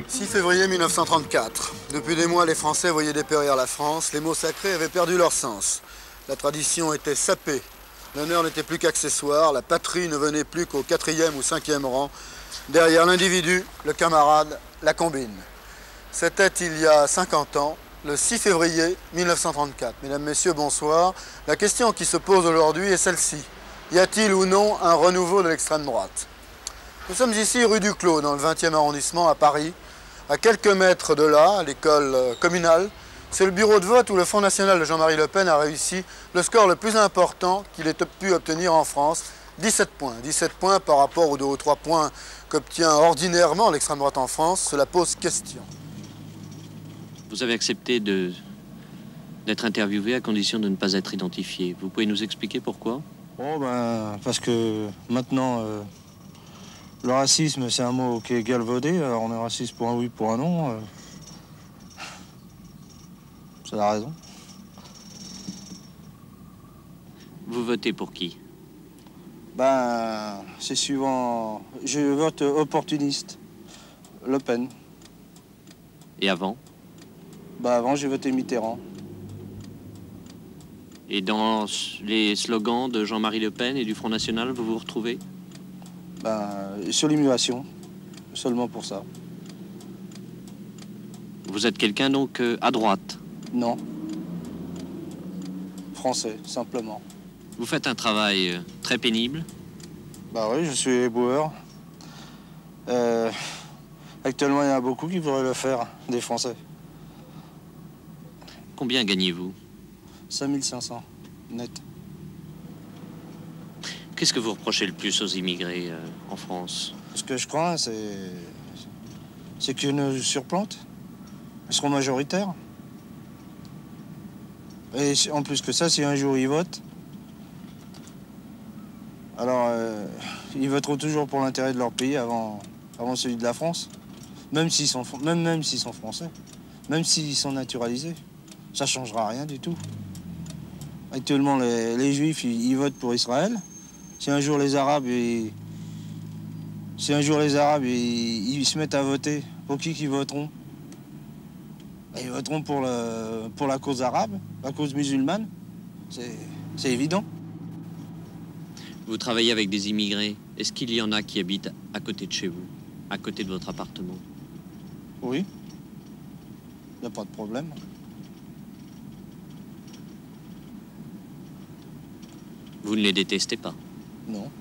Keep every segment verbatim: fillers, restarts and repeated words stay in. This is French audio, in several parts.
six février mille neuf cent trente-quatre. Depuis des mois, les Français voyaient dépérir la France. Les mots sacrés avaient perdu leur sens. La tradition était sapée. L'honneur n'était plus qu'accessoire. La patrie ne venait plus qu'au quatrième ou cinquième rang. Derrière l'individu, le camarade, la combine. C'était il y a cinquante ans, le six février mille neuf cent trente-quatre. Mesdames, Messieurs, bonsoir. La question qui se pose aujourd'hui est celle-ci. Y a-t-il ou non un renouveau de l'extrême droite? Nous sommes ici rue du Clos, dans le vingtième arrondissement à Paris. À quelques mètres de là, à l'école communale, c'est le bureau de vote où le Front National de Jean-Marie Le Pen a réussi le score le plus important qu'il ait pu obtenir en France, dix-sept points. dix-sept points par rapport aux deux ou trois points qu'obtient ordinairement l'extrême droite en France, cela pose question. Vous avez accepté de d'être interviewé à condition de ne pas être identifié. Vous pouvez nous expliquer pourquoi? Oh ben, parce que maintenant, euh, le racisme, c'est un mot qui est galvaudé. Alors on est raciste pour un oui, pour un non. Euh... C'est la raison. Vous votez pour qui? Ben, c'est suivant. Je vote opportuniste. Le Pen. Et avant? Ben, avant, j'ai voté Mitterrand. Et dans les slogans de Jean-Marie Le Pen et du Front National, vous vous retrouvez? Ben, sur l'immigration. Seulement pour ça. Vous êtes quelqu'un donc euh, à droite? Non. Français, simplement. Vous faites un travail euh, très pénible? Bah oui, je suis éboueur. Euh, actuellement, il y en a beaucoup qui voudraient le faire, des Français. Combien gagnez-vous? cinq mille cinq cents, net. Qu'est-ce que vous reprochez le plus aux immigrés euh, en France? Ce que je crains, c'est... c'est qu'ils nous surplantent. Ils seront majoritaires. Et en plus que ça, si un jour ils votent, alors euh, ils voteront toujours pour l'intérêt de leur pays avant, avant celui de la France. Même s'ils sont, même, même s'ils sont français. Même s'ils sont naturalisés. Ça changera rien du tout. Actuellement, les, les Juifs, ils, ils votent pour Israël. Si un jour les Arabes, ils, si un jour les Arabes, ils, ils se mettent à voter, pour qui qu'ils voteront? Ils voteront pour, le, pour la cause arabe, la cause musulmane. C'est évident. Vous travaillez avec des immigrés. Est-ce qu'il y en a qui habitent à côté de chez vous, à côté de votre appartement? Oui. Il n'y a pas de problème. Vous ne les détestez pas? Non.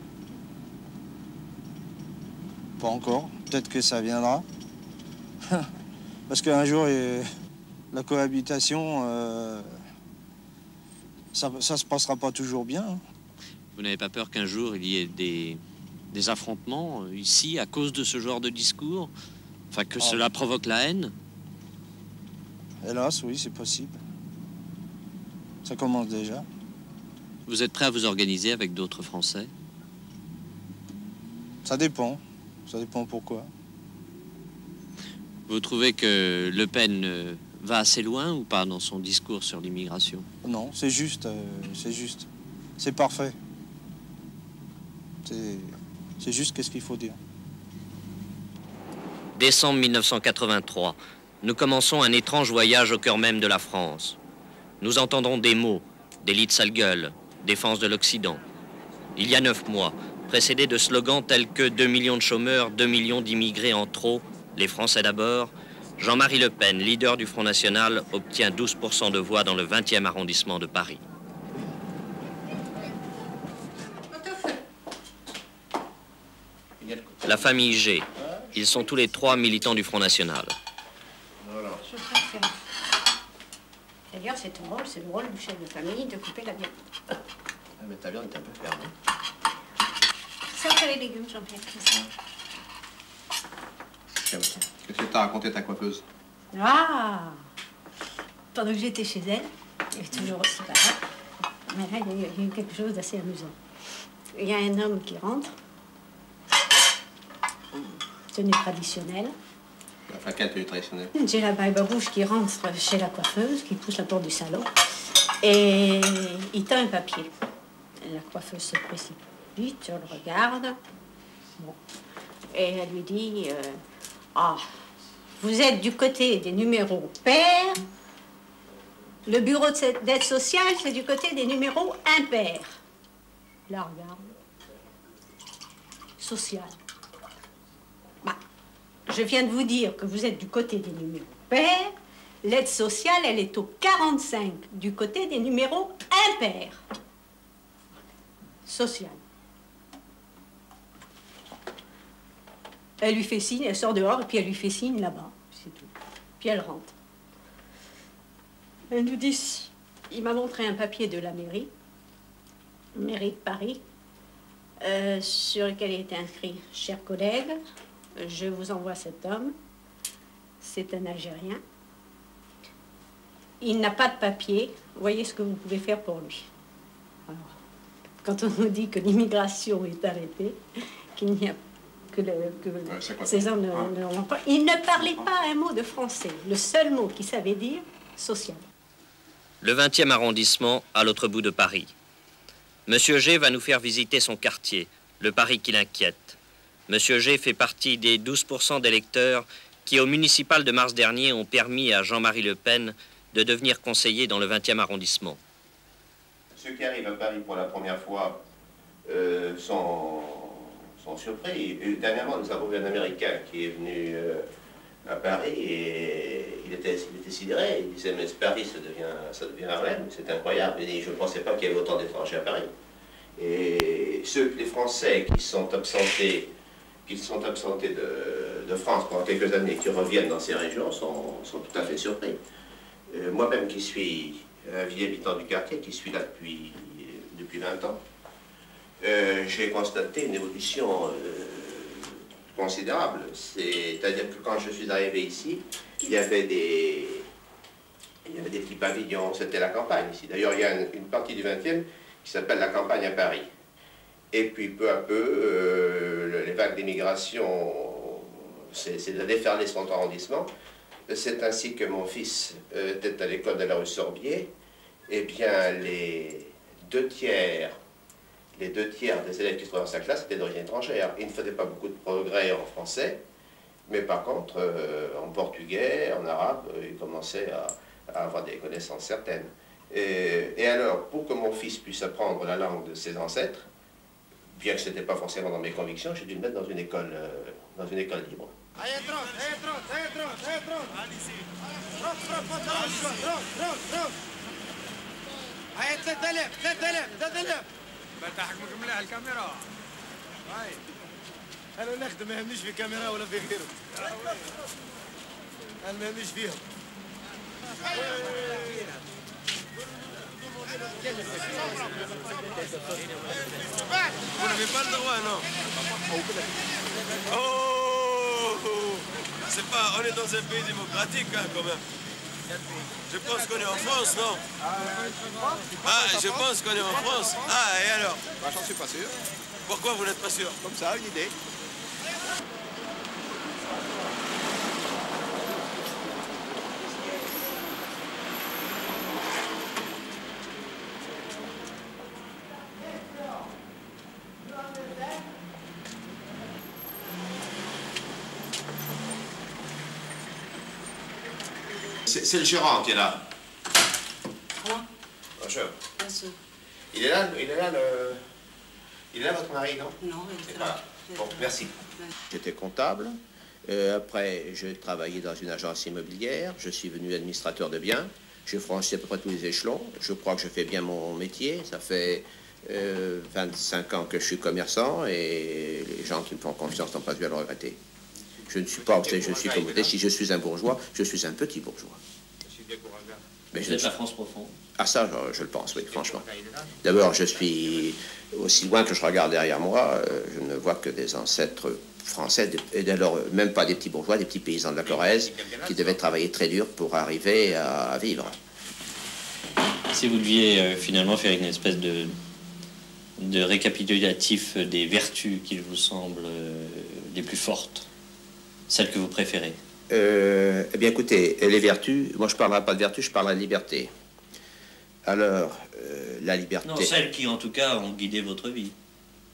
Pas encore. Peut-être que ça viendra. Parce qu'un jour, euh, la cohabitation, euh, ça ne se passera pas toujours bien. Hein. Vous n'avez pas peur qu'un jour, il y ait des, des affrontements euh, ici, à cause de ce genre de discours? Enfin, que ah, cela oui. provoque la haine? Hélas, oui, c'est possible. Ça commence déjà. Vous êtes prêt à vous organiser avec d'autres Français? Ça dépend. Ça dépend pourquoi. Vous trouvez que Le Pen euh, va assez loin ou pas dans son discours sur l'immigration? Non, c'est juste. Euh, c'est juste. C'est parfait. C'est juste qu'est-ce qu'il faut dire. Décembre mille neuf cent quatre-vingt-trois. Nous commençons un étrange voyage au cœur même de la France. Nous entendrons des mots, des lits de sale gueule, défense de l'Occident. Il y a neuf mois, précédés de slogans tels que deux millions de chômeurs, deux millions d'immigrés en trop, les Français d'abord, Jean-Marie Le Pen, leader du Front National, obtient douze pour cent de voix dans le vingtième arrondissement de Paris. La famille G. Ils sont tous les trois militants du Front National. D'ailleurs, c'est ton rôle, c'est le rôle du chef de famille de couper la viande. Ah, mais ta viande est un peu ferme. Ça, c'est les légumes, Jean-Pierre, c'est ça. Qu'est-ce que t'as raconté ta coiffeuse? Ah! Pendant que j'étais chez elle, il est toujours aussi pareil. Mais là, il y, a, il y a eu quelque chose d'assez amusant. Il y a un homme qui rentre, tenue traditionnelle. Enfin, quelle tenue traditionnelle? J'ai la barbe rouge qui rentre chez la coiffeuse, qui pousse la porte du salon, et il tend un papier. La coiffeuse se précipite, elle le regarde, bon. Et elle lui dit, euh, ah, vous êtes du côté des numéros pairs. Le bureau d'aide sociale, c'est du côté des numéros impairs. Là, regarde. Social. Bah, je viens de vous dire que vous êtes du côté des numéros pairs. L'aide sociale, elle est au quarante-cinq, du côté des numéros impairs. Social. Elle lui fait signe, elle sort dehors, et puis elle lui fait signe là-bas. C'est tout. Puis elle rentre. Elle nous dit, il m'a montré un papier de la mairie, mairie de Paris, euh, sur lequel il était inscrit « Chers collègues, je vous envoie cet homme, c'est un Algérien. Il n'a pas de papier, voyez ce que vous pouvez faire pour lui. » Alors, quand on nous dit que l'immigration est arrêtée, qu'il n'y a que, le, que ouais, ces hommes ne, ah. ne l'ont pas, il ne parlait pas un mot de français. Le seul mot qu'il savait dire, social. Le vingtième arrondissement, à l'autre bout de Paris. Monsieur G va nous faire visiter son quartier, le Paris qui l'inquiète. Monsieur G fait partie des douze pour cent d'électeurs qui, au municipal de mars dernier, ont permis à Jean-Marie Le Pen de devenir conseiller dans le vingtième arrondissement. Ceux qui arrivent à Paris pour la première fois euh, sont, sont surpris. Et dernièrement, nous avons vu un Américain qui est venu euh, à Paris et il était, il était sidéré. Il disait, mais Paris, ça devient, ça devient Harlem, c'est incroyable. Et je ne pensais pas qu'il y avait autant d'étrangers à Paris. Et ceux, les Français qui sont absentés, qui sont absentés de, de France pendant quelques années, qui reviennent dans ces régions, sont, sont tout à fait surpris. Euh, Moi-même qui suis un vieil habitant du quartier, qui suis là depuis, depuis vingt ans, euh, j'ai constaté une évolution euh, considérable. C'est-à-dire que quand je suis arrivé ici, il y avait des, il y avait des petits pavillons, c'était la campagne ici. D'ailleurs, il y a une, une partie du vingtième qui s'appelle la campagne à Paris. Et puis peu à peu, euh, les vagues d'immigration, c'est de déferler son arrondissement. C'est ainsi que mon fils euh, était à l'école de la rue Sorbier. Eh bien, les deux tiers, les deux tiers des élèves qui se trouvaient dans sa classe étaient d'origine étrangère. Il ne faisait pas beaucoup de progrès en français, mais par contre, euh, en portugais, en arabe, il commençait à, à avoir des connaissances certaines. Et, et alors, pour que mon fils puisse apprendre la langue de ses ancêtres, bien que ce n'était pas forcément dans mes convictions, j'ai dû le mettre dans une école, euh, dans une école libre. Allez, trotte, allez, trotte, allez, trotte, allez, trotte. Trotte, trotte, trotte, trotte, trotte, trotte. Allez, ثلاثة آلاف, ثلاثة آلاف, ثلاثة آلاف. بتحكمك مليح الكاميرا. هاي. أنا نخدم ما يهمنيش في كاميرا ولا في غيره. أنا ما يهمنيش فيهم. Vous n'avez pas le droit, non? Oh, c'est pas, on est dans un pays démocratique, hein, quand même. Je pense qu'on est en France, non? Ah, je pense qu'on est en France. Ah, et alors? Bah, j'en suis pas sûr. Pourquoi vous n'êtes pas sûr? Comme ça, une idée. C'est le gérant qui est là. Moi? Bonjour. Bonjour. Il est là, il est là, le... il est là votre mari, non? Non, il est là. là. Bon, merci. J'étais comptable. Euh, après, j'ai travaillé dans une agence immobilière. Je suis devenu administrateur de biens. J'ai franchi à peu près tous les échelons. Je crois que je fais bien mon métier. Ça fait euh, vingt-cinq ans que je suis commerçant et les gens qui me font confiance n'ont pas dû à le regretter. Je ne suis pas, je suis comme vous dites, si je suis un bourgeois, je suis un petit bourgeois. Mais vous êtes la France profonde. Ah ça, je, je le pense, oui, franchement. D'abord, je suis, aussi loin que je regarde derrière moi, euh, je ne vois que des ancêtres français, et d'ailleurs même pas des petits bourgeois, des petits paysans de la Corrèze, qui devaient travailler très dur pour arriver à, à vivre. Si vous deviez euh, finalement faire une espèce de, de récapitulatif des vertus qui vous semblent euh, les plus fortes, celles que vous préférez? Euh, eh bien, écoutez, les vertus, moi je ne parlerai pas de vertus, je parlerai de liberté. Alors, euh, la liberté... Non, celles qui, en tout cas, ont guidé votre vie.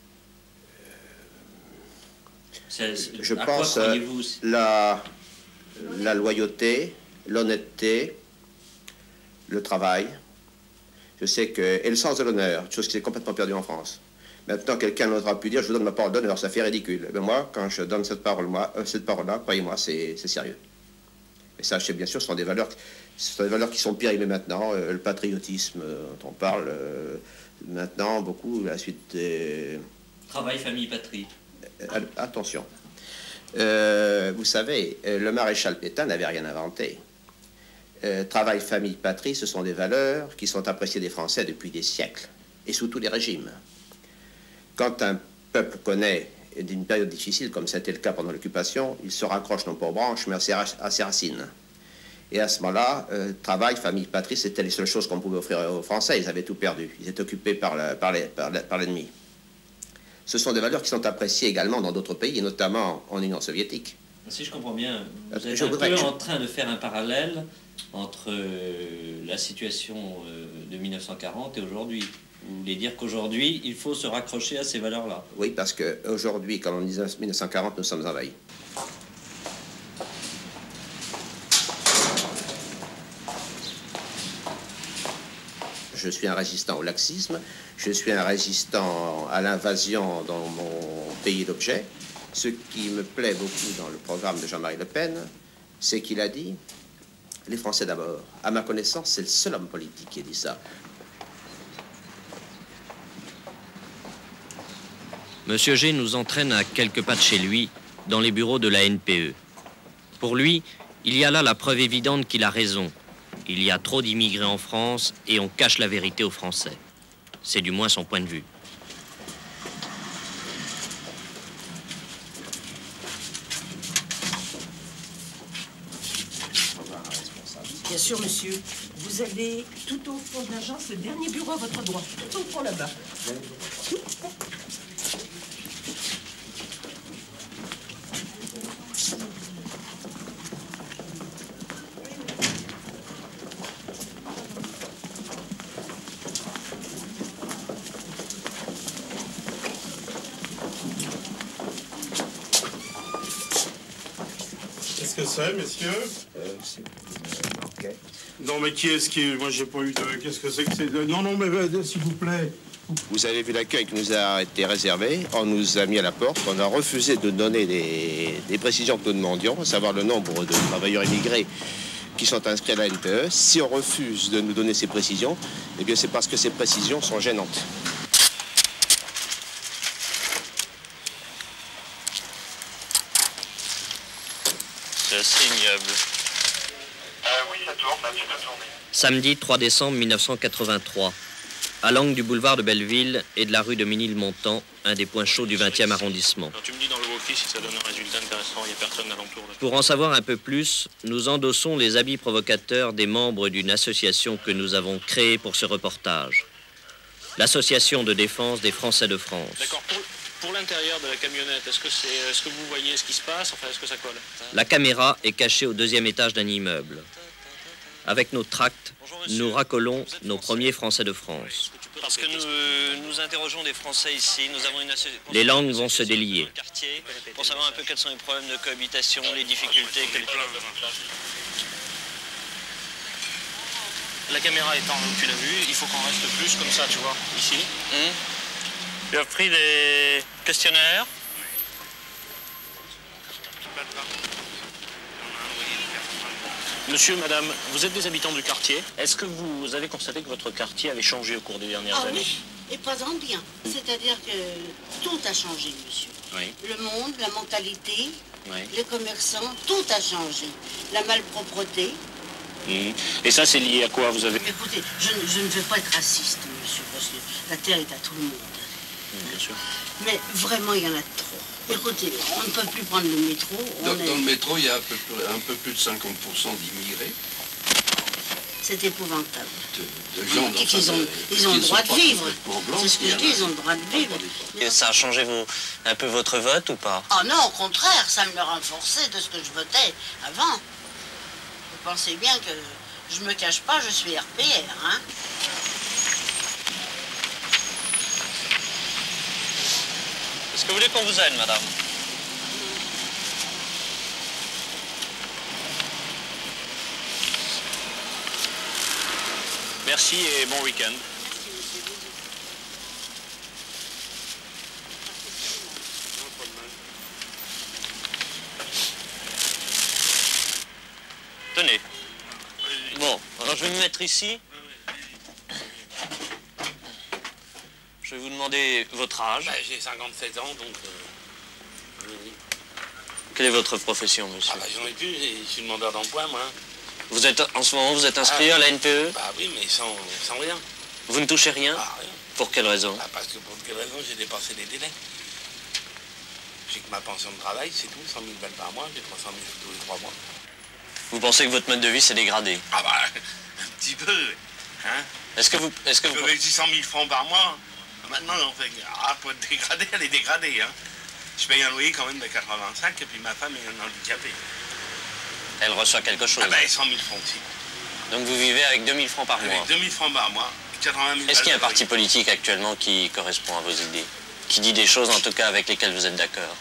Euh, je pense à la... la loyauté, l'honnêteté, le travail. Je sais que... Et le sens de l'honneur, chose qui s'est complètement perdue en France. Maintenant, quelqu'un n'osera plus dire, je vous donne ma parole d'honneur, ça fait ridicule. Mais moi, quand je donne cette parole-là, euh, cette parole-là, croyez-moi, c'est sérieux. Et ça, c'est bien sûr, ce sont des valeurs, ce sont des valeurs qui sont périmées maintenant. Euh, le patriotisme, euh, dont on parle euh, maintenant beaucoup, la suite des... Travail, famille, patrie. Euh, attention. Euh, vous savez, euh, le maréchal Pétain n'avait rien inventé. Euh, travail, famille, patrie, ce sont des valeurs qui sont appréciées des Français depuis des siècles, et sous tous les régimes. Quand un peuple connaît une période difficile, comme c'était le cas pendant l'occupation, il se raccroche non pas aux branches, mais à ses, à ses racines. Et à ce moment-là, euh, travail, famille, patrie, c'était les seules choses qu'on pouvait offrir aux Français. Ils avaient tout perdu. Ils étaient occupés par l'ennemi. Par les, par, par Ce sont des valeurs qui sont appréciées également dans d'autres pays, et notamment en Union soviétique. Si je comprends bien, vous êtes je un voudrais, peu je... en train de faire un parallèle entre la situation de mille neuf cent quarante et aujourd'hui. Vous voulez dire qu'aujourd'hui, il faut se raccrocher à ces valeurs-là? Oui, parce qu'aujourd'hui, comme en mille neuf cent quarante, nous sommes envahis. Je suis un résistant au laxisme, je suis un résistant à l'invasion dans mon pays d'objet. Ce qui me plaît beaucoup dans le programme de Jean-Marie Le Pen, c'est qu'il a dit « les Français d'abord ». À ma connaissance, c'est le seul homme politique qui a dit ça. Monsieur G nous entraîne à quelques pas de chez lui, dans les bureaux de la N P E. Pour lui, il y a là la preuve évidente qu'il a raison. Il y a trop d'immigrés en France et on cache la vérité aux Français. C'est du moins son point de vue. Bien sûr, monsieur. Vous avez tout au fond de l'agence le dernier bureau à votre droite. Tout au fond là-bas. Qu'est-ce que c'est, messieurs? Euh, c'est... Ok. Non, mais qui est-ce qui... Moi, j'ai pas eu de... Qu'est-ce que c'est que c'est... Non, non, mais euh, s'il vous plaît. Vous avez vu l'accueil qui nous a été réservé. On nous a mis à la porte. On a refusé de donner des, des précisions que nous demandions, à savoir le nombre de travailleurs immigrés qui sont inscrits à la N P E. Si on refuse de nous donner ces précisions, eh bien, c'est parce que ces précisions sont gênantes. C'est assez ignoble. Euh, oui, ça tourne, là, tu peux tourner. Samedi trois décembre mille neuf cent quatre-vingt-trois, à l'angle du boulevard de Belleville et de la rue de Ménilmontant, un des points chauds du vingtième arrondissement. Alors, tu me dis dans le walkie si ça donne un résultat intéressant, il n'y a personne alentour. Pour en savoir un peu plus, nous endossons les habits provocateurs des membres d'une association que nous avons créée pour ce reportage. L'Association de défense des Français de France. D'accord. Pour, pour l'intérieur de la camionnette, est-ce que, c'est, est-ce que vous voyez ce qui se passe? Enfin, est-ce que ça colle? La caméra est cachée au deuxième étage d'un immeuble. Avec nos tracts, nous racolons nos premiers Français de France. Parce que nous, nous interrogeons des Français ici, nous avons une association... Les langues vont se délier. Pour savoir un peu quels sont les problèmes de cohabitation, les difficultés... Que les... La caméra étant, tu l'as vu, il faut qu'on reste plus comme ça, tu vois, ici. Mmh. Tu as pris des questionnaires. Monsieur, madame, vous êtes des habitants du quartier. Est-ce que vous avez constaté que votre quartier avait changé au cours des dernières ah, années? Oui, et pas en bien. C'est-à-dire que tout a changé, monsieur. Oui. Le monde, la mentalité, oui. Les commerçants, tout a changé. La malpropreté. Mmh. Et ça, c'est lié à quoi vous avez... Écoutez, je, je ne veux pas être raciste, monsieur, parce que la terre est à tout le monde. Mmh, bien sûr. Mais vraiment, il y en a trop. Écoutez, on ne peut plus prendre le métro. Dans, est... dans le métro, il y a un peu, un peu plus de cinquante pour cent d'immigrés. C'est épouvantable. De, de gens ils, ils ont, ils ont le droit de vivre. C'est ce que je dis, ils ont le droit de vivre. Et ça a changé vos, un peu votre vote ou pas? Ah non, au contraire, ça me l'a renforcé de ce que je votais avant. Vous pensez bien que je me cache pas, je suis R P R, hein. Est-ce que vous voulez qu'on vous aide, madame? Merci et bon week-end. Tenez. Bon, alors je vais me mettre ici. Je vais vous demander votre âge. Bah, j'ai cinquante-sept ans, donc... Euh... Quelle est votre profession, monsieur? Ah bah, j'en ai plus, je suis demandeur d'emploi, moi. Vous êtes, en ce moment, vous êtes inscrit ah, à la N P E? Bah oui, mais sans, sans rien. Vous ne touchez rien? Ah, rien. Pour quelle raison? Ah, parce que pour quelle raison j'ai dépassé les délais. J'ai que ma pension de travail, c'est tout, cent mille balles par mois, j'ai trois cent mille tous les trois mois. Vous pensez que votre mode de vie s'est dégradé? Ah bah, un petit peu, hein. Est-ce que vous... Est-ce que vous... J'aurais six cent mille francs par mois. Maintenant, en fait, ah, pour être dégradée, elle est dégradée, hein. Je paye un loyer quand même de quatre-vingt-cinq, et puis ma femme est un handicapé. Elle reçoit quelque chose? Ah ben, cent mille francs aussi. Donc vous vivez avec deux mille francs par mois? Avec deux mille francs par mois, quatre-vingt mille. Est-ce qu'il y a un parti politique actuellement qui correspond à vos idées? Qui dit des choses, en tout cas, avec lesquelles vous êtes d'accord?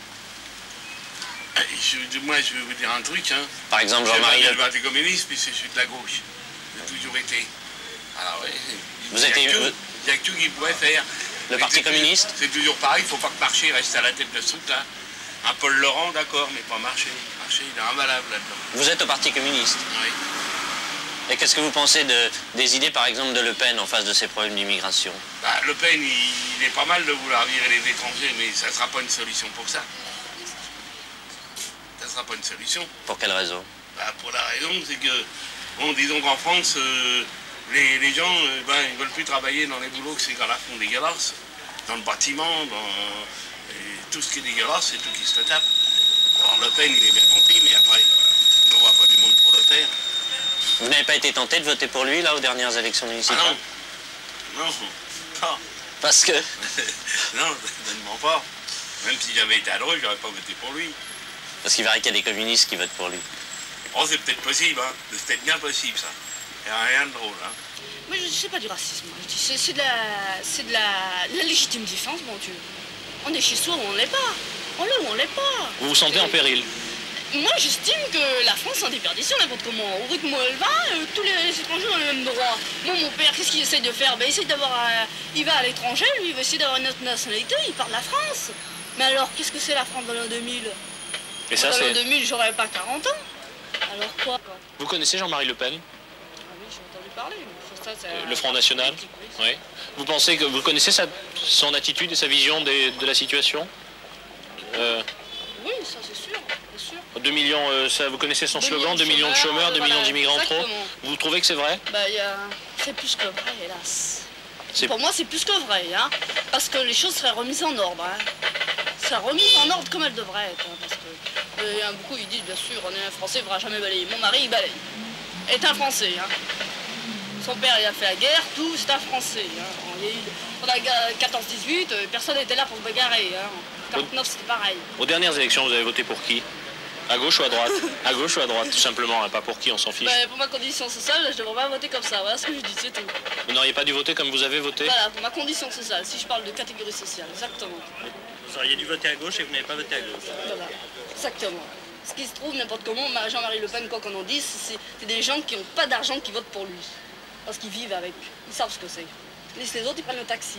Je, moi, je vais vous dire un truc, hein. Par exemple, Jean-Marie Le Pen. Je vais être communiste, puis je suis de la gauche. J'ai toujours été. Alors, oui. Vous êtes... Il n'y a que tout qu'il pourrait faire. Le Parti communiste? C'est toujours pareil, il ne faut pas que Marché reste à la tête de ce truc-là. Un Paul Laurent, d'accord, mais pas Marché. Marché, il est invalable là-dedans. Vous êtes au Parti communiste? Oui. Et qu'est-ce que vous pensez de, des idées, par exemple, de Le Pen en face de ces problèmes d'immigration? Bah, Le Pen, il, il est pas mal de vouloir virer les étrangers, mais ça ne sera pas une solution pour ça. Ça ne sera pas une solution. Pour quelle raison? Bah, pour la raison, c'est que, bon, disons qu'en France, euh, les, les gens, euh, ben, ils ne veulent plus travailler dans les boulots que ces gars-là font dégueulasses. Dans le bâtiment, dans et tout ce qui est dégueulasse, c'est tout qui se tape. Alors Le Pen, il est bien gentil, mais après, on ne voit pas du monde pour le faire. Vous n'avez pas été tenté de voter pour lui, là, aux dernières élections municipales? Ah non. Non, pas. Parce que? Non, certainement pas. Même si j'avais été à droite, j'aurais pas voté pour lui. Parce qu'il paraît qu'il y a des communistes qui votent pour lui. Oh, c'est peut-être possible, hein. C'est peut-être bien possible, ça. Il n'y a rien de drôle, hein. Moi, je ne sais pas du racisme. C'est de, la, de la, la légitime défense, mon Dieu. On est chez soi ou on ne l'est pas. On l'est ou on ne l'est pas. Vous vous sentez en péril? Moi, j'estime que la France est en déperdition, n'importe comment. Au rythme où elle va, euh, tous les étrangers ont le même droit. Moi, mon père, qu'est-ce qu'il essaye de faire? Ben, il essaye d'avoir... Un... Il va à l'étranger, lui, il va essayer d'avoir une autre nationalité, il parle de la France. Mais alors, qu'est-ce que c'est la France dans l'an deux mille? Et ça, dans c'est... l'an deux mille, j'aurais pas quarante ans. Alors quoi? Vous connaissez Jean-Marie Le Pen? Ah oui, j'ai entendu parler. Mais ça, euh, le Front National? Oui. Vous pensez que vous connaissez sa, son attitude et sa vision des, de la situation? euh... Oui, ça c'est sûr, c'est sûr. deux millions, euh, ça, vous connaissez son slogan, deux millions de chômeurs, deux millions d'immigrants trop. Vous trouvez que c'est vrai? Bah, y a... c'est plus que vrai, hélas. Pour moi, c'est plus que vrai, hein. Parce que les choses seraient remises en ordre, hein. Seraient remises en ordre comme elles devraient être, hein, parce que euh, y a beaucoup, ils disent, bien sûr, on est un Français, il ne fera jamais balayer. Mon mari, il balaye. Est un Français, hein. Son père, il a fait la guerre, tout, c'est un Français, hein. Pendant la quatorze dix-huit, personne n'était là pour se bagarrer, hein. quarante-neuf, c'était pareil. Aux dernières élections, vous avez voté pour qui? À gauche ou à droite? À gauche ou à droite, tout simplement, hein, pas pour qui, on s'en fiche. Bah, pour ma condition sociale, je devrais pas voter comme ça, voilà ce que je dis, c'est tout. Vous n'auriez pas dû voter comme vous avez voté? Voilà, pour ma condition sociale, si je parle de catégorie sociale, exactement. Vous auriez dû voter à gauche et vous n'avez pas voté à gauche. Voilà, exactement. Ce qui se trouve, n'importe comment, Jean-Marie Le Pen, quoi qu'on en dise, c'est des gens qui n'ont pas d'argent qui votent pour lui. Parce qu'ils vivent avec, ils savent ce que c'est. Les autres, ils prennent le taxi.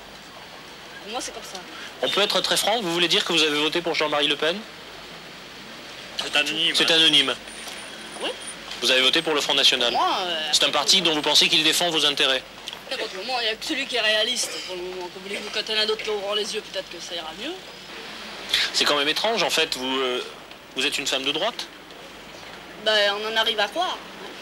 Pour moi, c'est comme ça. On peut être très franc, vous voulez dire que vous avez voté pour Jean-Marie Le Pen? C'est anonyme. C'est anonyme. Oui. Vous avez voté pour le Front National. Euh, c'est un parti dont vous pensez qu'il défend vos intérêts. N'importe comment, il n'y a que celui qui est réaliste pour le moment. Comme voulez-vous, quand il y en a d'autres qui ouvrent les yeux, peut-être que ça ira mieux. C'est quand même étrange, en fait. Vous, euh, vous êtes une femme de droite? Ben, on en arrive à croire.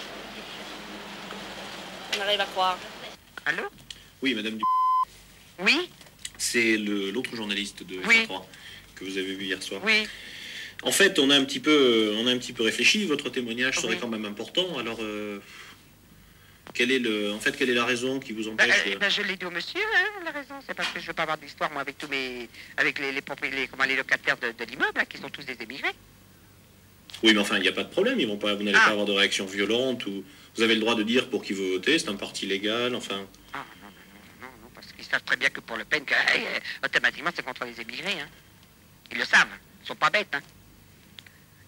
On arrive à croire. Allô? Oui, madame du... Oui? C'est l'autre journaliste de oui. F A trois que vous avez vu hier soir. Oui. En fait, on a un petit peu, on a un petit peu réfléchi. Votre témoignage serait oui. quand même important. Alors, euh, quelle est le, en fait, quelle est la raison qui vous empêche ben, de... ben, je l'ai dit au monsieur, hein, la raison. C'est parce que je veux pas avoir d'histoire, moi, avec tous mes, avec les, les, les, comment, les locataires de, de l'immeuble, hein, qui sont tous des émigrés. Oui, mais enfin, il n'y a pas de problème. Ils vont pas, vous n'allez ah. pas avoir de réaction violente ou vous avez le droit de dire pour qui vous votez. C'est un parti légal, enfin. Ah non, non, non, non, non, parce qu'ils savent très bien que pour Le Pen, que, euh, automatiquement, c'est contre les émigrés. Hein. Ils le savent. Ils sont pas bêtes. Hein.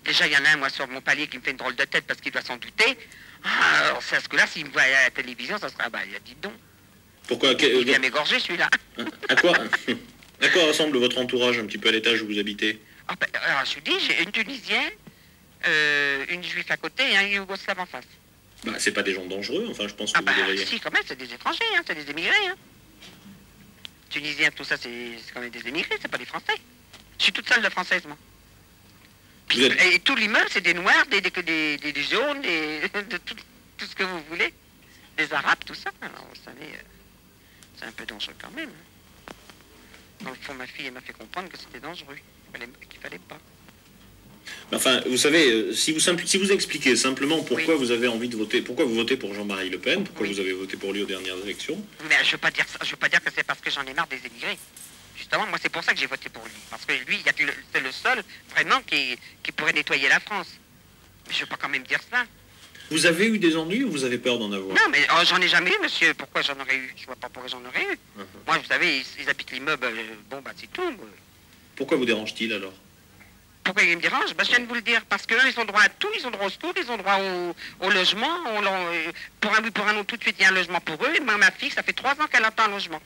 Déjà, il y en a un, moi, sur mon palier qui me fait une drôle de tête parce qu'il doit s'en douter. Ah, alors, c'est à ce que là, s'il me voit à la télévision, ça sera, ah bah, dites donc. Pourquoi que, Il vient m'égorger, celui-là. À quoi À quoi ressemble votre entourage un petit peu à l'étage où vous habitez? Ah ben, alors, je vous dis, j'ai une Tunisienne, euh, une Juive à côté et un Yougoslave en face. Bah, c'est pas des gens dangereux, enfin, je pense que Ah vous bah, devriez... si, quand même, c'est des étrangers, hein, c'est des émigrés, hein. Tunisiens, tout ça, c'est quand même des émigrés, c'est pas des Français. Je suis toute seule de Française, moi. Puis, êtes... Et tout l'immeuble, c'est des Noirs, des, des, des, des, des jaunes, des, de tout, tout ce que vous voulez. Des Arabes, tout ça. Alors, vous savez, euh, c'est un peu dangereux quand même. Dans le fond, ma fille, elle m'a fait comprendre que c'était dangereux, qu'il fallait, qu'il fallait pas. Enfin, vous savez, si vous, si vous expliquez simplement pourquoi oui. vous avez envie de voter, pourquoi vous votez pour Jean-Marie Le Pen, pourquoi oui. vous avez voté pour lui aux dernières élections. Mais je veux pas dire ça, je veux pas dire que c'est parce que j'en ai marre des émigrés. Justement, moi, c'est pour ça que j'ai voté pour lui. Parce que lui, c'est le seul, vraiment, qui, qui pourrait nettoyer la France. Mais je veux pas quand même dire ça. Vous avez eu des ennuis ou vous avez peur d'en avoir? Non, mais oh, j'en ai jamais eu, monsieur. Pourquoi j'en aurais eu? Je vois pas pourquoi j'en aurais eu. Uh-huh. Moi, vous savez, ils, ils habitent l'immeuble, euh, bon, bah, c'est tout. Pourquoi vous dérange-t-il, alors? Pourquoi ils me dérangent? Bah, je viens de vous le dire. Parce qu'eux, ils ont droit à tout. Ils ont droit au school, ils ont droit au, au logement. On, euh, pour un oui, pour un autre, tout de suite, il y a un logement pour eux. Et moi, ma fille, ça fait trois ans qu'elle attend un logement.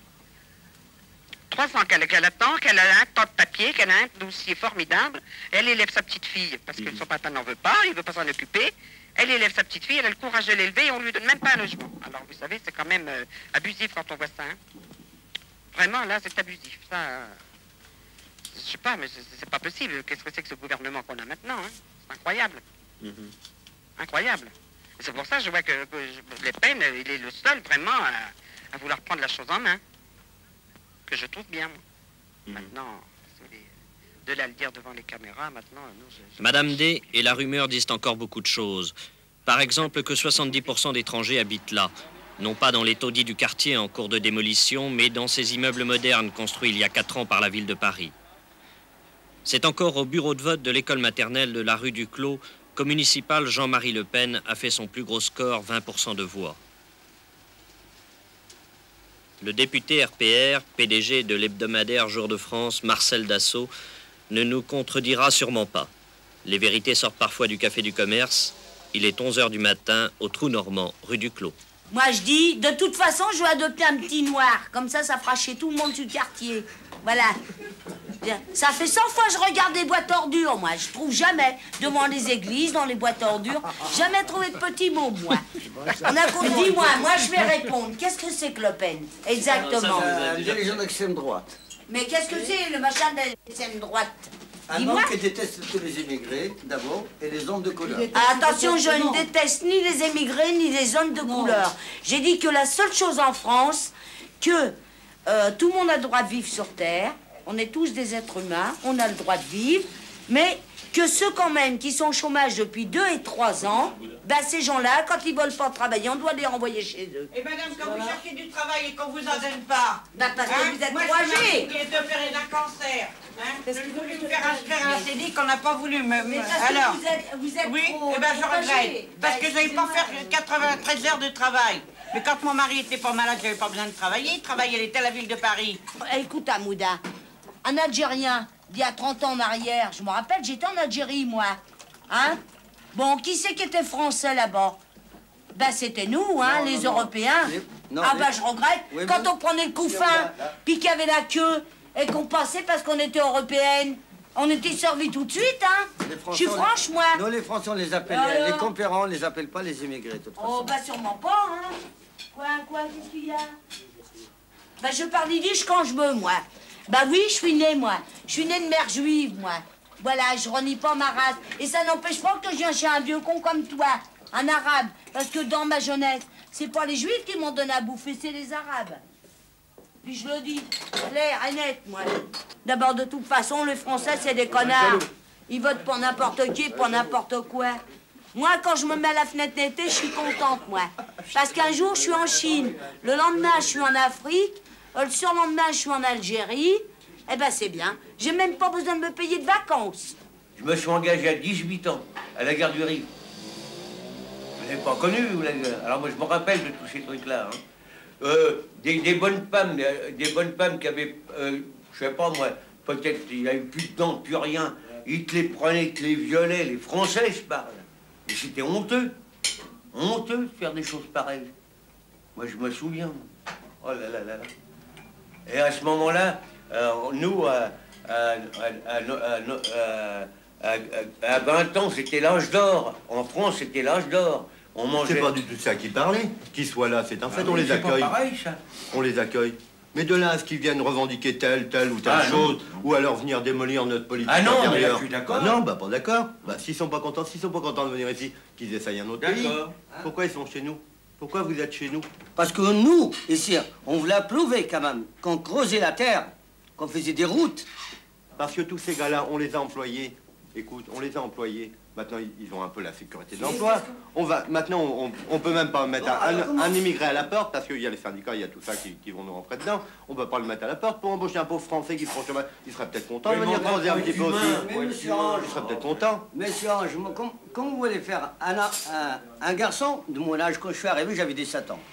Trois ans qu'elle qu'elle attend, qu'elle a un tas de papier, qu'elle a un dossier formidable. Elle élève sa petite fille, parce que son papa n'en veut pas, il ne veut pas s'en occuper. Elle élève sa petite fille, elle a le courage de l'élever et on ne lui donne même pas un logement. Alors, vous savez, c'est quand même euh, abusif quand on voit ça. Hein. Vraiment, là, c'est abusif. Ça, euh, je sais pas, mais c'est pas possible. Qu'est-ce que c'est que ce gouvernement qu'on a maintenant, hein? C'est incroyable. Mm-hmm. Incroyable. Et c'est pour ça que je vois que, que je, Le Pen, il est le seul vraiment à, à vouloir prendre la chose en main. Que je trouve bien, moi. Mmh. Maintenant, de là le dire devant les caméras, maintenant... Nous, je, je... Madame D et la rumeur disent encore beaucoup de choses. Par exemple que soixante-dix pour cent d'étrangers habitent là. Non pas dans les taudis du quartier en cours de démolition, mais dans ces immeubles modernes construits il y a quatre ans par la ville de Paris. C'est encore au bureau de vote de l'école maternelle de la rue du Clos qu'au municipal, Jean-Marie Le Pen a fait son plus gros score, vingt pour cent de voix. Le député R P R, P D G de l'hebdomadaire Jour de France, Marcel Dassault, ne nous contredira sûrement pas. Les vérités sortent parfois du café du commerce. Il est onze heures du matin, au Trou Normand, rue du Clos. Moi, je dis, de toute façon, je vais adopter un petit noir. Comme ça, ça fera chez tout le monde du quartier. Voilà. Ça fait cent fois que je regarde des boîtes ordures, moi. Je trouve jamais, devant les églises, dans les boîtes ordures, jamais trouvé de petits mots, moi. On a qu'on dit, moi, moi, je vais répondre. Qu'est-ce que c'est que Le Pen? Exactement. Les gens d'extrême droite. Mais qu'est-ce que c'est, le machin d'extrême droite? Un homme qui déteste tous les immigrés, d'abord, et les hommes de couleur. Ah, attention, je ne déteste ni les émigrés, ni les hommes de couleur. J'ai dit que la seule chose en France, que euh, tout le monde a le droit de vivre sur Terre, on est tous des êtres humains, on a le droit de vivre, mais que ceux quand même qui sont au chômage depuis deux et trois ans, ben ces gens-là, quand ils veulent pas travailler, on doit les renvoyer chez eux. Et madame, quand voilà. vous cherchez du travail et qu'on vous en donne pas, ben parce que hein, vous êtes moi, trop âgé. Moi, je suis opérée d'un cancer. Hein, je voulu me faire inscrire à un C D I qu'on n'a pas voulu me... Mais parce alors, que vous êtes, vous êtes oui, trop, eh ben, je trop regrette. âgé. Parce ben, que j'avais pas faire quatre-vingt-treize heures de travail. Mais quand mon mari était pas malade, j'avais pas besoin de travailler. Il travaillait, il était à la ville de Paris. Écoute, Amouda, un Algérien, d'il y a trente ans en arrière, je me rappelle, j'étais en Algérie, moi. Hein? Bon, qui c'est qui était français là-bas? Ben, c'était nous, hein, non, les non, Européens. Non, non, ah, ben, bah, je regrette. Oui, quand mais... on prenait le couffin, puis qu'il y avait la queue, et qu'on passait parce qu'on était européenne, on était servis tout de suite, hein. Je suis franche, moi. Nous, les Français, on les appelle Alors... les compérants, on les appelle pas les immigrés, de toute façon. Oh, bah, sûrement pas, hein. Quoi, quoi, qu'est-ce qu'il y a? Ben, je parle yiddish quand je veux, moi. Bah oui, je suis née, moi. Je suis née de mère juive, moi. Voilà, je renie pas ma race. Et ça n'empêche pas que je viens chez un vieux con comme toi, un arabe. Parce que dans ma jeunesse, c'est pas les juifs qui m'ont donné à bouffer, c'est les arabes. Puis je le dis, clair et net, moi. D'abord, de toute façon, les Français, c'est des connards. Ils votent pour n'importe qui, pour n'importe quoi. Moi, quand je me mets à la fenêtre d'été, je suis contente, moi. Parce qu'un jour, je suis en Chine. Le lendemain, je suis en Afrique. Le surlendemain, je suis en Algérie. Eh ben, c'est bien. J'ai même pas besoin de me payer de vacances. Je me suis engagé à dix-huit ans, à la gare du Rive. Vous n'avez pas connu, vous, la gare. Alors moi, je me rappelle de tous ces trucs-là. Hein. Euh, des, des bonnes femmes, des bonnes femmes qui avaient, euh, je sais pas moi, peut-être il n'y a eu plus de dents, plus rien, ils te les prenaient, ils te les violaient, les Français, je parle. Et c'était honteux. Honteux de faire des choses pareilles. Moi, je me souviens. Oh là là là là. Et à ce moment-là, euh, nous, à, à, à, à, à, à vingt ans, c'était l'âge d'or. En France, c'était l'âge d'or. On mangeait... C'est pas du tout ça qui parlait. Qu'ils soient là, c'est un fait, Ah, on oui, les c'est pas accueille. pareil, ça. On les accueille. Mais de là à ce qu'ils viennent revendiquer telle, telle ou telle Ah, chose, ou alors venir démolir notre politique Ah non, mais là, intérieure. je suis d'accord. Ah non, bah pas d'accord. Bah s'ils sont pas contents, s'ils sont pas contents de venir ici, qu'ils essayent un autre pays. D'accord. Pourquoi ils sont chez nous? Pourquoi vous êtes chez nous? Parce que nous, ici, on voulait prouver quand même qu'on creusait la terre, qu'on faisait des routes. Parce que tous ces gars-là, on les a employés. Écoute, on les a employés. Maintenant, ils ils ont un peu la sécurité de l'emploi. On va, maintenant, on, on peut même pas mettre Bon, un, alors, comment- un immigré à la porte, parce qu'il y a les syndicats, il y a tout ça qui, qui vont nous rentrer dedans. On peut pas le mettre à la porte. Pour embaucher un pauvre Français qui prend chemin, il serait peut-être content de Oui, venir mais on creuser va un pas petit peu être aussi. humain. Mais monsieur Ange, Il serait peut-être content. Monsieur Ange, moi, comme, comme vous voulez faire un, un, un garçon de mon âge, quand je suis arrivé, j'avais dix-sept ans.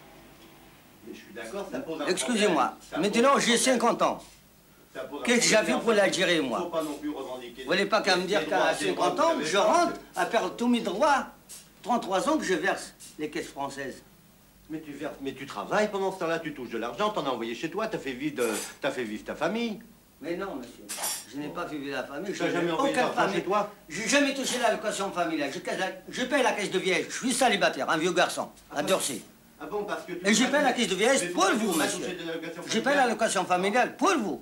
Mais je suis d'accord, ça pose un Excusez-moi, problème. Ça maintenant pose un j'ai problème. cinquante ans. Ça pose un Qu'est-ce que j'ai problème. fait pour l'Algérie, moi? Faut pas non plus revendiquer Vous voulez pas qu'à me dire des qu'à droits, des droits cinquante que ans, vous avez je pas. rentre à perdre tous mes droits. trente-trois ans que je verse les caisses françaises. Mais tu, verses, mais tu travailles pendant ce temps-là, tu touches de l'argent, t'en as envoyé chez toi, t'as fait vivre, de- t'as fait vivre ta famille. Mais non, monsieur, je n'ai pas fait vivre la famille. Tu n'as je jamais n'ai envoyé aucune d'argent famille. chez toi? J'ai jamais touché l'allocation familiale. Je, caisse la- je paye la caisse de vieillesse. Je suis célibataire, un vieux garçon, à Dorset. Ah bon, parce que tu Et je vas- paye la caisse de vieillesse Mais pour pourquoi vous, tu vas monsieur. toucher des allocations Je paye familiales? l'allocation familiale pour vous.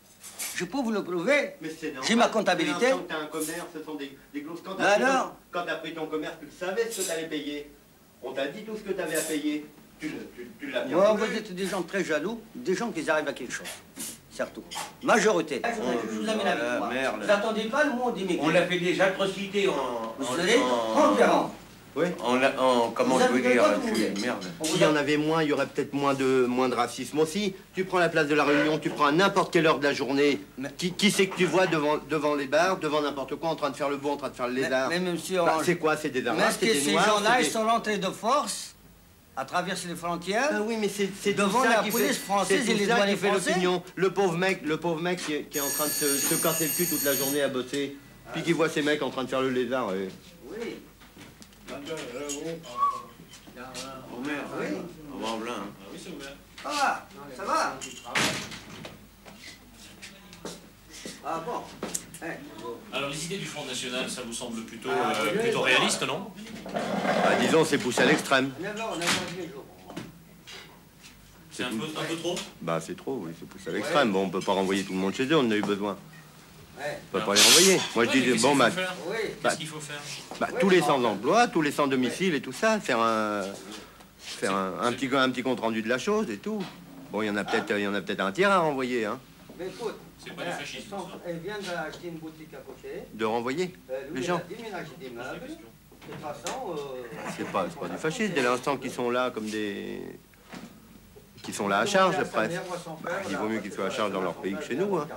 Je peux vous le prouver. Mais c'est normal. J'ai ma comptabilité. Dès l'instant que t'as un commerce, ce sont des, des clauses. Quand Mais t'as pris, alors ton- quand t'as pris ton commerce, tu savais ce que t'allais payer. On t'a dit tout ce que t'avais à payer. Tu, tu, tu l'as bien Moi, prouvé. vous êtes des gens très jaloux, des gens qui arrivent à quelque chose. Surtout. Majorité. Je vous amène avec moi. merde. Vous n'attendez pas le mot d'immigré. On a fait des atrocités en... Vous en- savez, en- conférence. Oui. En, la- en- comment Vous je avez veux fait dire, quoi que vous tu- voulez merde. S'il y en avait moins, il y aurait peut-être moins de, moins de racisme aussi. Tu prends la place de la Réunion, tu prends à n'importe quelle heure de la journée. Qui, qui c'est que tu vois devant, devant les bars, devant n'importe quoi, en train de faire le beau, en train de faire le lézard? Mais, mais monsieur Bah, Orange, c'est quoi? C'est des mais Arabes, est-ce c'est que des ces Noirs, gens-là, c'est ils des- sont rentrés de force à traverser les frontières Ah oui, mais c'est c'est devant tout ça la qui police fait- française c'est et tout les ça douaniers qui fait français. l'opinion. Le pauvre mec, le pauvre mec qui est, qui est en train de se, se casser le cul toute la journée à bosser, puis qui voit ces mecs en train de faire le lézard. et- Oui. Oh merde, Oui. on va en blanc. Ah oui, c'est ouvert. Ah, ça va? Ah bon? Eh. Alors, les idées du Front National, ça vous semble plutôt, Ah, euh, oui, plutôt oui. réaliste, non? Bah, disons, c'est poussé à l'extrême. neuf heures, neuf heures tous les jours. C'est un peu, un peu trop? Bah, c'est trop, oui, c'est poussé à l'extrême. Bon, on peut pas renvoyer tout le monde chez eux, on en a eu besoin. Ouais. On peut pas les renvoyer. Moi, je Ouais, mais dis, qu'est-ce bon, qu'il bah, faut faire Oui. bah, Qu'est-ce qu'il faut faire? bah, tous les sans emploi, tous les sans domicile et tout ça, faire un, faire un, un petit, un petit compte rendu de la chose et tout. Bon, il y en a peut-être, il y en a peut-être un tiers à renvoyer, hein, Mais écoute, C'est pas voilà, du fascisme, ils sont- ça. elle vient d'acheter une boutique à côté. de renvoyer Euh, lui, les il gens. a déménagé des meubles. De toute façon, euh, C'est pas, c'est pas du fascisme, dès l'instant qu'ils sont là comme des... qui sont là à charge, presque. Bah, il vaut mieux qu'ils soient à charge dans leur pays que chez nous, hein.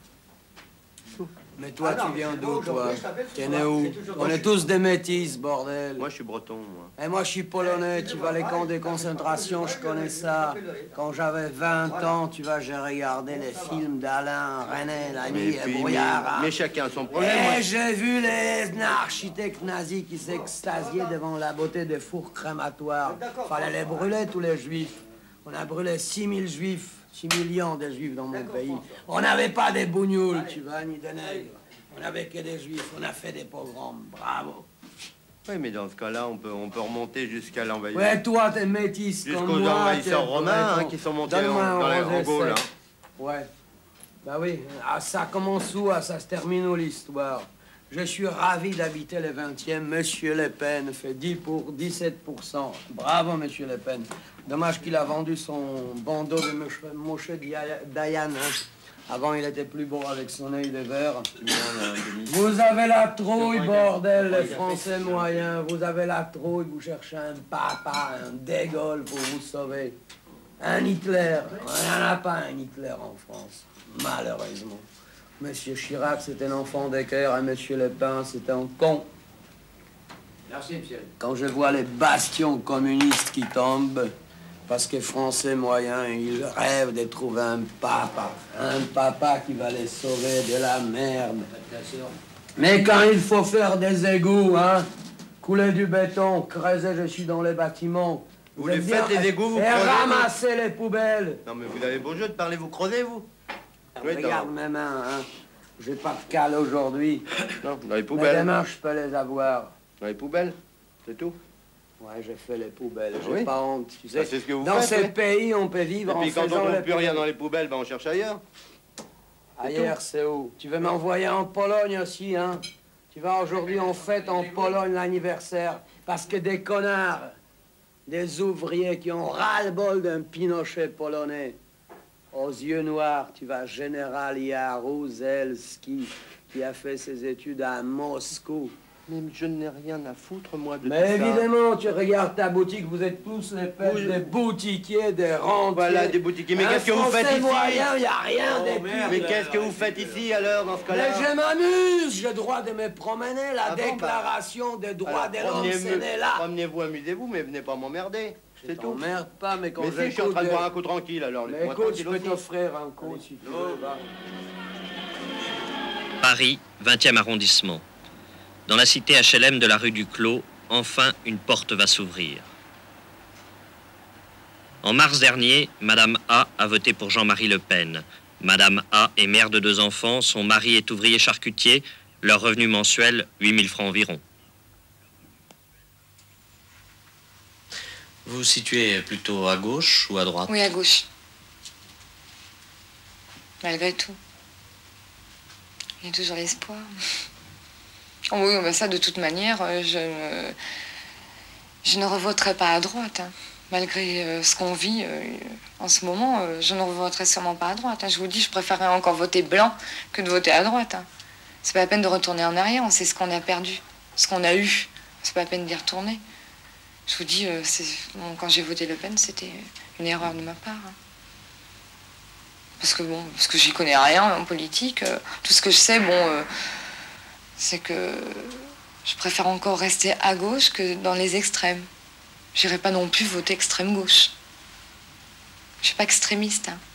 Mais toi, Ah non, tu viens mais d'où, aujourd'hui, toi? je t'appelle T'es ce né soir, où? c'est toujours- On est tous des métis, bordel. Moi, je suis breton, moi. Et moi, je suis polonais, tu vas les camps de concentration, je connais ça. Quand j'avais vingt ans, tu vois, j'ai regardé les films d'Alain René, La Mais, nuit et puis, mais, brouillard. mais chacun a son problème. moi. Et j'ai vu les architectes nazis qui s'extasiaient devant la beauté des fours crématoires. Fallait les brûler, tous les juifs. On a brûlé six mille juifs, six millions de juifs dans mon pays. On n'avait pas des bougnoules, tu vois, ni des nègres. On n'avait que des juifs, on a fait des pogroms, bravo. Oui, mais dans ce cas-là, on peut, on peut remonter jusqu'à l'envahisseur. Ouais, toi, t'es métis comme Jusqu'aux moi. envahisseurs t'es romains, breton. hein, qui sont montés en, Donne-moi un dans les, rosé en Gaule. sec. hein. Ouais. Bah oui, ah, ça commence où? Ah, ça se termine où, l'histoire? Je suis ravi d'habiter le vingtième. Monsieur Le Pen fait dix pour dix-sept pour cent. Bravo, Monsieur Le Pen. Dommage qu'il a vendu son bandeau de Moshe Moshe Dayan. Hein. Avant, il était plus beau avec son œil de verre. Vous avez la trouille, bordel, les Français moyens. Vous avez la trouille, vous cherchez un papa, un De Gaulle pour vous sauver. Un Hitler. On n'en a pas un Hitler en France, malheureusement. Monsieur Chirac, c'était un enfant d'équerre, et Monsieur Le Pen, c'était un con. Merci, monsieur. Quand je vois les bastions communistes qui tombent, Parce que Français moyens, ils rêvent de trouver un papa. Un papa qui va les sauver de la merde. Mais quand il faut faire des égouts, hein, couler du béton, creuser, je suis dans les bâtiments. Vous les faites, les égouts, vous et creusez, ramasser les poubelles. Non, mais vous avez beau jeu de parler, vous creusez, vous. Oui, Regarde mes mains, hein. J'ai pas de cale aujourd'hui. Non, dans les Mais poubelles. demain, je peux les avoir. Dans les poubelles, c'est tout. Ouais, j'ai fait les poubelles, j'ai Oui. pas honte. Tu sais, Bah, c'est ce que vous dans faites, ce oui. pays, on peut vivre Et en puis quand on faisant trouve les plus rien poubelles. dans les poubelles, ben on cherche ailleurs. Ailleurs, c'est où? Tu veux m'envoyer en Pologne aussi, hein? Tu vas aujourd'hui, on fête en Pologne l'anniversaire parce que des connards, des ouvriers qui ont ras-le-bol d'un Pinochet polonais, aux yeux noirs, tu vas général Jaruzelski, qui a fait ses études à Moscou. Mais je n'ai rien à foutre, moi, de Mais tout ça. évidemment, tu regardes ta boutique, vous êtes tous les pères des boutiquiers, des rentiers. Voilà, des boutiquiers. Mais Un qu'est-ce que vous Français faites ici moyen, il n'y a rien Oh, des merde. Mais qu'est-ce que vous faites ici, alors, dans ce Mais cas-là je m'amuse, j'ai le droit de me promener, la Ah bon, bah. déclaration des droits Alors, de l'homme, promenez-vous- c'est né là. Promenez-vous, amusez-vous, mais venez pas m'emmerder. C'est tout. Merde pas, mais quand Mais si, je suis en j'écoute train de des- boire un coup tranquille, alors. Mais laisse-moi écoute, je tranquille peux aussi. t'offrir un coup si tu veux. va. Paris, vingtième arrondissement. Dans la cité H L M de la rue du Clos, enfin une porte va s'ouvrir. En mars dernier, Madame A a voté pour Jean-Marie Le Pen. Madame A est mère de deux enfants, son mari est ouvrier charcutier, leur revenu mensuel, huit mille francs environ. Vous vous situez plutôt à gauche ou à droite? Oui, à gauche. Malgré tout. Il y a toujours l'espoir. Oh oui, bah ça, de toute manière, euh, je ne, je ne revoterai pas à droite. Hein. Malgré euh, ce qu'on vit euh, en ce moment, euh, je ne revoterai sûrement pas à droite. Hein. Je vous dis, je préférerais encore voter blanc que de voter à droite. Hein. C'est pas la peine de retourner en arrière, on sait ce qu'on a perdu, ce qu'on a eu. C'est pas la peine d'y retourner. Je vous dis, euh, c'est- bon, quand j'ai voté Le Pen, c'était une erreur de ma part. Hein. Parce que bon, parce que j'y connais rien en politique. euh, tout ce que je sais, bon, euh, c'est que je préfère encore rester à gauche que dans les extrêmes. J'irai pas non plus voter extrême gauche. Je suis pas extrémiste. Hein.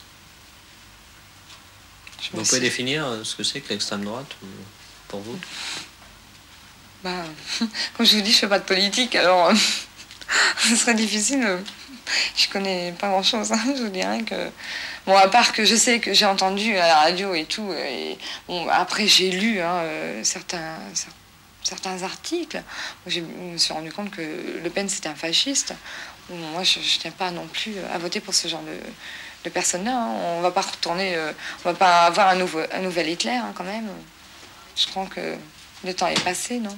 Je me Vous suis- pouvez définir euh, ce que c'est que l'extrême droite ou- pour vous? Bah, comme je vous dis, je fais pas de politique, alors euh, ce serait difficile. euh, Je connais pas grand-chose. Hein, je vous dirais que bon, à part que je sais que j'ai entendu à la radio et tout. Et bon, après j'ai lu hein, euh, certains cer- certains articles où j'ai- je me suis rendu compte que Le Pen c'était un fasciste. Bon, moi, je, je tiens pas non plus à voter pour ce genre de, de personnes-là. Hein. On va pas retourner, euh, on va pas avoir un nouveau un nouvel Hitler hein, quand même. Je crois que le temps est passé, non?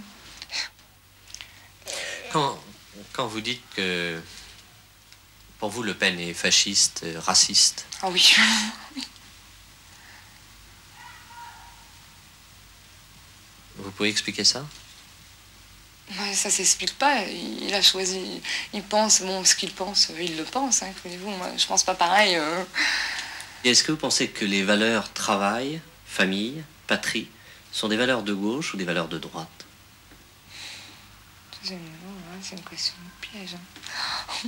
Quand, quand vous dites que pour vous Le Pen est fasciste, euh, raciste, Ah oui. vous pouvez expliquer ça? Ouais, ça s'explique pas. Il, il a choisi. Il pense, bon, ce qu'il pense, il le pense. Hein, vous moi, je pense pas pareil. euh. Et est-ce que vous pensez que les valeurs travail, famille, patrie sont des valeurs de gauche ou des valeurs de droite? C'est une, ouais, c'est une question de piège. Hein.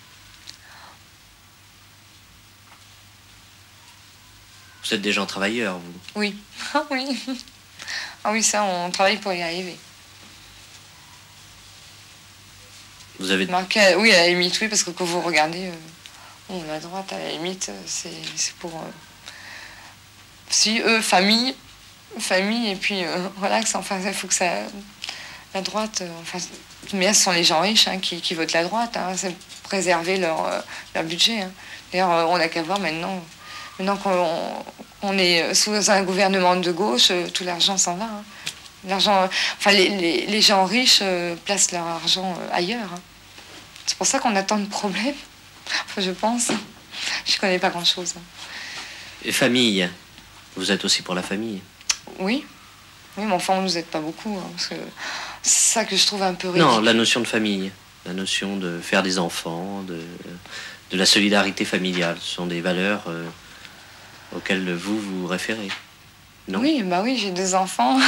Vous êtes des gens travailleurs, vous. Oui. Ah oui. Ah oui, ça, on travaille pour y arriver. Vous avez... Marqué, oui, à la limite, oui, parce que quand vous regardez, euh, bon, la droite, à la limite, euh, c'est c'est pour. Euh, si, eux, famille, famille, et puis euh, relax, enfin, il faut que ça. La droite, euh, enfin, mais ce sont les gens riches hein, qui, qui votent la droite, hein, c'est préserver leur, euh, leur budget. Hein. D'ailleurs, euh, on n'a qu'à voir maintenant, maintenant qu'on on est sous un gouvernement de gauche, euh, tout l'argent s'en va. Hein. L'argent, euh, enfin, les, les, les gens riches euh, placent leur argent euh, ailleurs. Hein. C'est pour ça qu'on a tant de problèmes, enfin, je pense. Je connais pas grand-chose. Hein. Et famille, vous êtes aussi pour la famille? Oui, oui, mais enfin, on nous aide pas beaucoup, hein, parce que c'est ça que je trouve un peu ridicule. Non, la notion de famille, la notion de faire des enfants, de, de la solidarité familiale, ce sont des valeurs euh, auxquelles vous vous référez. Non? Oui, bah oui, j'ai deux enfants.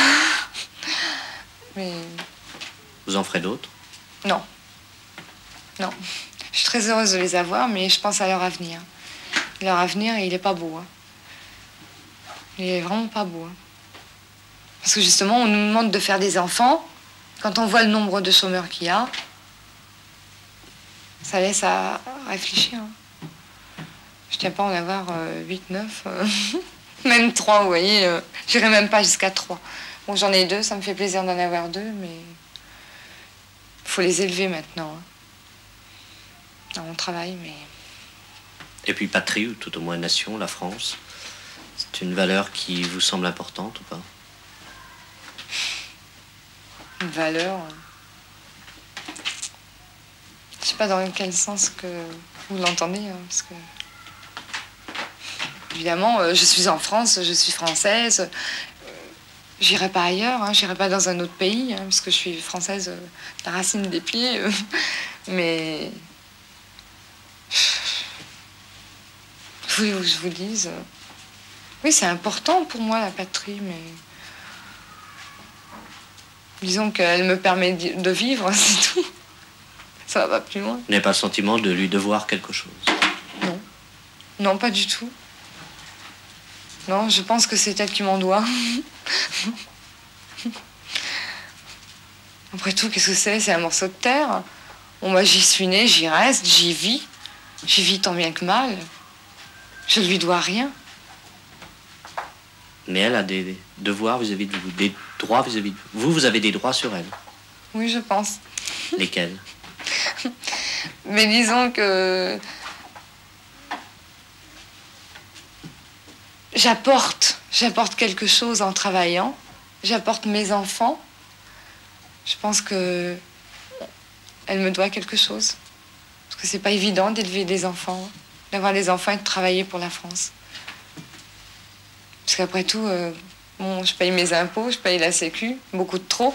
Mais Vous en ferez d'autres? non. Non. Je suis très heureuse de les avoir, mais je pense à leur avenir. Leur avenir, il est pas beau. Hein. Il est vraiment pas beau. Hein. Parce que justement, on nous demande de faire des enfants. Quand on voit le nombre de chômeurs qu'il y a, ça laisse à réfléchir. Hein. Je tiens pas à en avoir euh, huit, neuf, euh, même trois, vous voyez. Euh, J'irai même pas jusqu'à trois. Bon, j'en ai deux, ça me fait plaisir d'en avoir deux, mais il faut les élever maintenant. Hein. Non, on travaille, mais... Et puis patrie, ou tout au moins nation, la France, c'est une valeur qui vous semble importante ou pas? Une valeur... Je sais pas dans quel sens que vous l'entendez, hein, parce que... Évidemment, euh, je suis en France, je suis française. Euh, j'irai pas ailleurs, hein, j'irai pas dans un autre pays, hein, parce que je suis française euh, de la racine des pieds. Euh, mais... Voulez-vous que je vous dise euh... Oui, c'est important pour moi, la patrie, mais... Disons qu'elle me permet de vivre, c'est tout. Ça va pas plus loin. Vous n'avez pas le sentiment de lui devoir quelque chose? Non. Non, pas du tout. Non, je pense que c'est elle qui m'en doit. Après tout, qu'est-ce que c'est? C'est un morceau de terre. Bon, moi, j'y suis née, j'y reste, j'y vis. J'y vis tant bien que mal. Je ne lui dois rien. Mais elle a des devoirs vis-à-vis de vous, des droits vis-à-vis de vous. Vous, vous avez des droits sur elle. Oui, je pense. Lesquels? Mais disons que... J'apporte, j'apporte quelque chose en travaillant. J'apporte mes enfants. Je pense que... Elle me doit quelque chose. Parce que c'est pas évident d'élever des enfants. D'avoir des enfants et de travailler pour la France. Parce qu'après tout, euh, bon, je paye mes impôts, je paye la sécu, beaucoup de trop.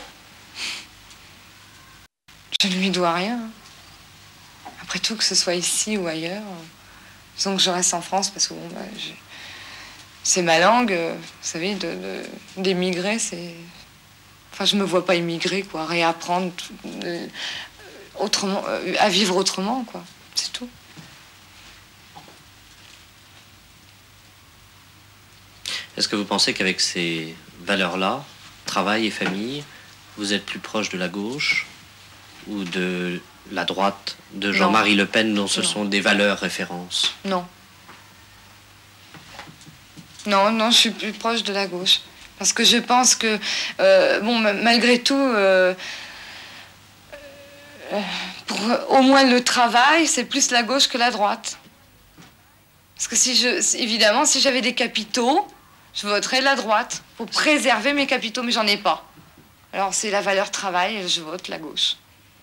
Je ne lui dois rien. Après tout, que ce soit ici ou ailleurs, euh, disons que je reste en France parce que bon, bah, c'est ma langue, euh, vous savez, d'émigrer, c'est... Enfin, je me vois pas émigrer, quoi, réapprendre euh, autrement, euh, à vivre autrement, quoi, c'est tout. Est-ce que vous pensez qu'avec ces valeurs-là, travail et famille, vous êtes plus proche de la gauche ou de la droite de Jean-Marie Le Pen, dont ce non. sont des valeurs références? Non. Non, non, je suis plus proche de la gauche. Parce que je pense que, euh, bon, malgré tout, euh, euh, pour au moins le travail, c'est plus la gauche que la droite. Parce que si je, évidemment, si j'avais des capitaux, je voterais la droite pour préserver mes capitaux, mais j'en ai pas. Alors c'est la valeur travail et je vote la gauche.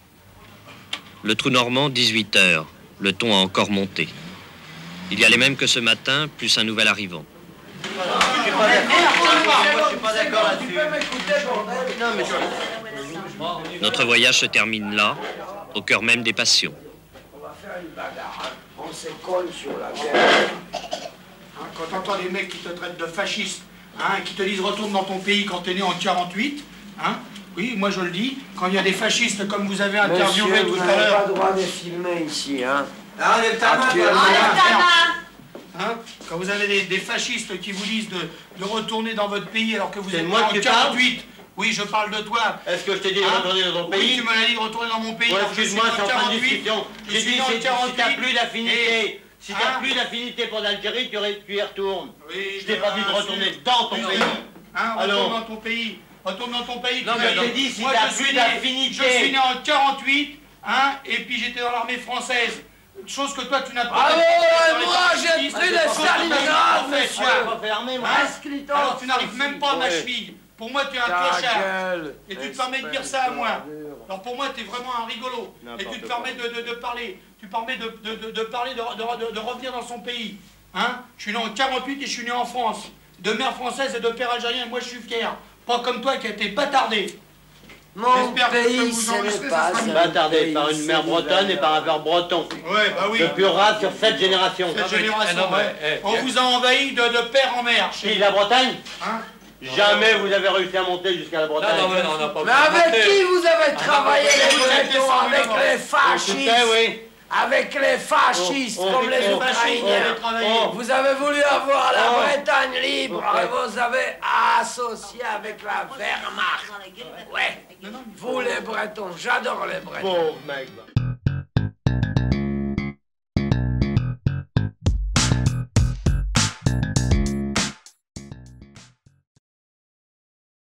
Le Trou Normand, dix-huit heures. Le ton a encore monté. Il y a les mêmes que ce matin, plus un nouvel arrivant. Je suis pas d'accord. Je suis pas d'accord là-dessus. Non, mais je... Notre voyage se termine là, au cœur même des passions. On va faire une bagarre. On s'écolle sur la guerre. Hein, quand t'entends des mecs qui te traitent de fasciste, hein, qui te disent retourne dans ton pays quand t'es né en quarante-huit, hein, oui, moi je le dis, quand il y a des fascistes comme vous avez interviewé tout à l'heure... Monsieur, vous n'avez pas le droit de filmer ici, hein. Ah, enlève ta main, enlève ta main. Hein, quand vous avez des, des fascistes qui vous disent de, de retourner dans votre pays alors que vous êtes né en quarante-huit... Oui, je parle de toi. Est-ce que je t'ai dit de hein? retourner dans ton pays? Oui, tu me l'as dit de retourner dans mon pays. Ouais, excuse-moi, c'est en fin de discussion. J'ai dit, si t'as plus d'affinité, si t'as plus d'affinité pour l'Algérie, tu y retournes. Oui, je t'ai pas dit de retourner dans ton pays. Hein, retourne dans ton pays. Retourne dans ton pays. Non, mais je t'ai dit, si t'as plus d'affinité. Je suis né en quarante-huit, hein, et puis j'étais dans l'armée française. Chose que toi, tu n'as pas... Ah ouais, moi, j'ai pris le Stalingrad, monsieur. Alors, tu n'arrives même pas à ma cheville. Pour moi, tu es un clochard. Et tu te permets de dire ça à moi. Alors pour moi, tu es vraiment un rigolo. Et tu te permets de, de, de parler. Tu te permets de, de, de, de parler, de, de, de revenir dans son pays. Hein? Je suis né en quarante-huit et je suis né en France. De mère française et de père algérien. Moi, je suis fier. Pas comme toi qui a été bâtardé. Mon pays, ce n'est pas bâtardé par une mère bretonne et par un père breton. Ouais, bah oui. De pur race sur sept générations. Sept générations, ouais. On vous a envahi de, de père en mère. Qui, la Bretagne? Hein? Jamais vous avez réussi à monter jusqu'à la Bretagne. Non, non, mais non, on n'a pas. Mais avec qui vous avez travaillé les bretons? Avec les fascistes? Oui. avec les fascistes Oh, oh, comme oh, les oh, fascistes, Ukrainiens. on avait travaillé. Oh, vous avez voulu avoir la Oh. Bretagne libre Oh. et vous avez associé avec la Wehrmacht. Ouais, vous les Bretons, j'adore les Bretons. Pauvre mec.